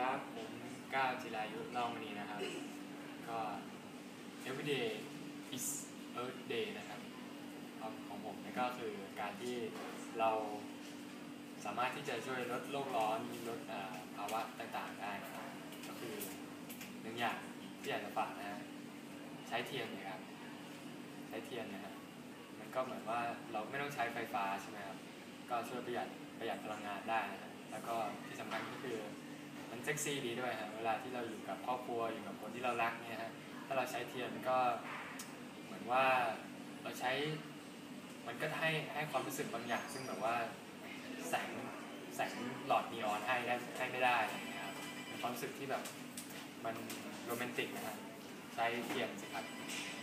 ครับผมก้าวจิรายุเล่ามณีนะครับก็ everyday is Earth Day นะครับของผมนี่ก็คือการที่เราสามารถที่จะช่วยลดโลกร้อนลดภาวะต่างๆได้นะครับก็คือหนึ่งอย่างที่อยากจะฝากนะฮะใช้เทียนนะครับใช้เทียนนะครับมันก็เหมือนว่าเราไม่ต้องใช้ไฟฟ้าใช่ไหมครับก็ช่วยประหยัดพลังงานได้นะครับแล้วก็ที่สำคัญก็คือมันเซ็กซี่ดีด้วยฮะเวลาที่เราอยู่กับครอบครัวอยู่กับคนที่เรารักเนี่ยฮะถ้าเราใช้เทียนก็เหมือนว่าเราใช้มันก็ให้ความรู้สึกบางอย่างซึ่งแบบว่าแสงแสงหลอดนีออนให้ไม่ได้อะไรเงี้ยครับเป็นความรู้สึกที่แบบมันโรแมนติกนะครับใช้เทียนสิครับ